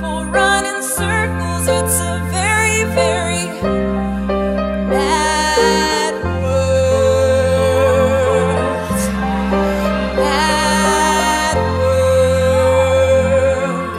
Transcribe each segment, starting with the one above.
people run in circles. It's a very, very bad world. Bad world.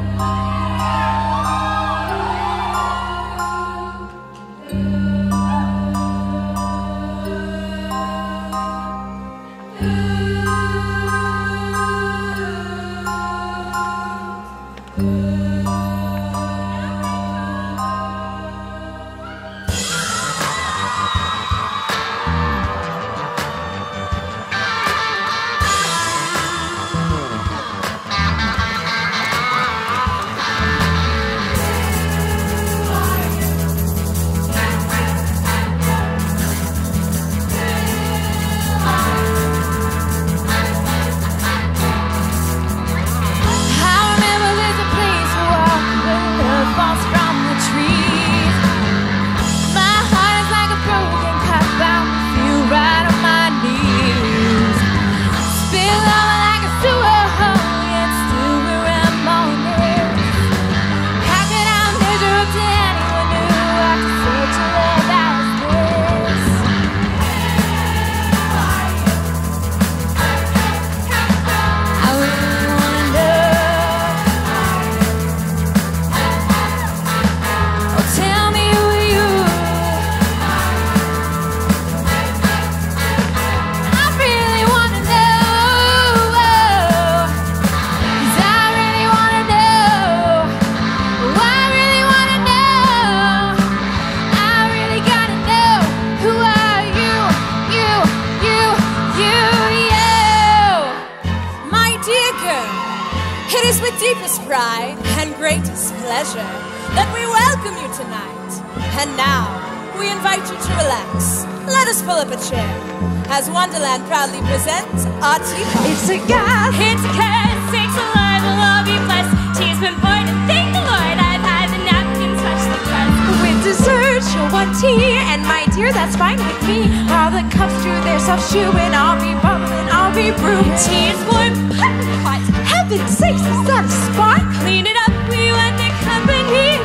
It is with deepest pride and greatest pleasure that we welcome you tonight. And now, we invite you to relax. Let us pull up a chair as Wonderland proudly presents our teapot. It's a gas, It's a curse, sakes alive, will all be blessed. Tea's been poured and thank the Lord I've had the napkin touch the crust. with dessert, you'll want tea, and my dear, that's fine with me. While the cups do their self-chewing, I'll be bubbling, I'll be brewing. Tea is warm, piping hot. Heaven's sakes, is that a spot? Clean it up, we want the company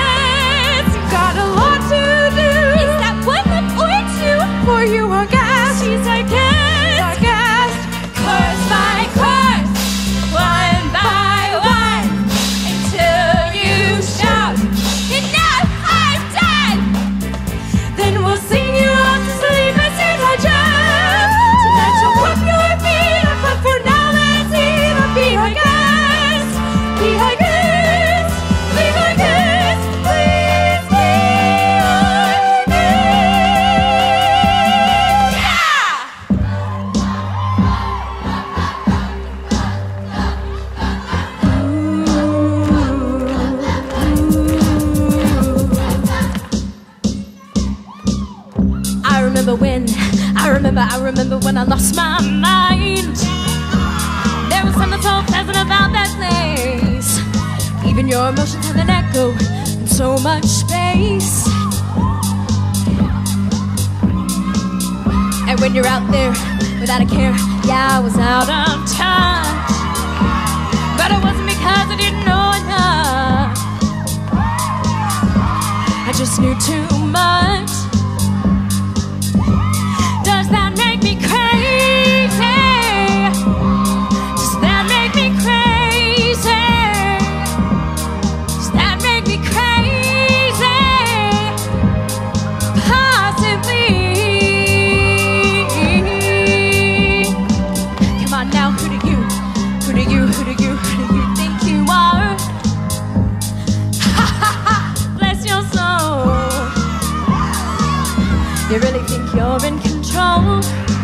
best. Got a lot to do. Is that 1 cup or 2? For you are gas, She's our guest. our gas. Course by course, one by one, until you shout, enough, I'm done. Then we'll sing you off to sleep as soon as just. Tonight you'll put your feet up, but for now let's eat up. Be our guest, be our guest, be our guest, please be our guest. I remember when I lost my mind. There was something so pleasant about that place. Even your emotions have an echo in so much space. And when you're out there without a care, yeah, I was out of touch. But it wasn't because I didn't know enough. I just knew too much. Does that make me crazy? Does that make me crazy? Does that make me crazy? Possibly. Come on now, who do you think you are? Ha ha ha, bless your soul. You really think you're in control?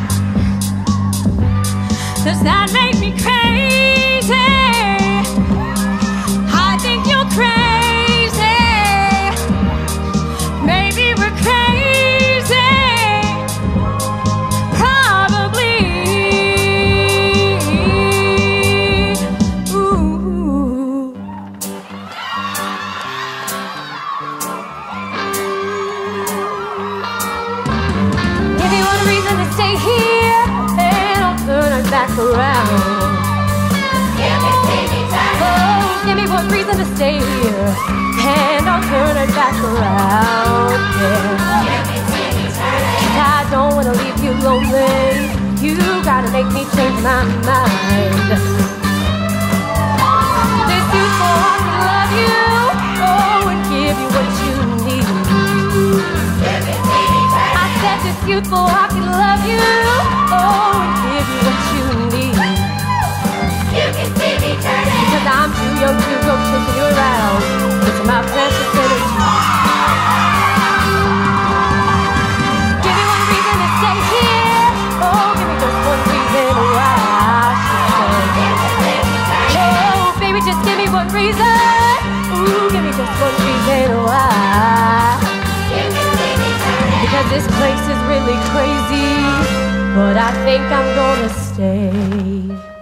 Does that make me crazy? I think you're crazy. Maybe we're crazy. Probably. Ooh. Give me one reason to stay here, and I'll turn it back around. Give me time. Oh, give me one reason to stay here, and I'll turn it back around. Yeah. 'Cause I don't wanna leave you lonely. You gotta make me change my mind. This youthful heart can love you, oh, and give you what you need. I said this youthful heart can love you, oh, and give you what you need. You can see me turning. Because I'm too young to go chasing you around. It's my precious energy. Give me one reason to stay here. Oh, give me just one reason why I should stay. Oh, baby, just give me one reason. Ooh, give me just one reason why. Because this place is really crazy, but I think I'm gonna stay.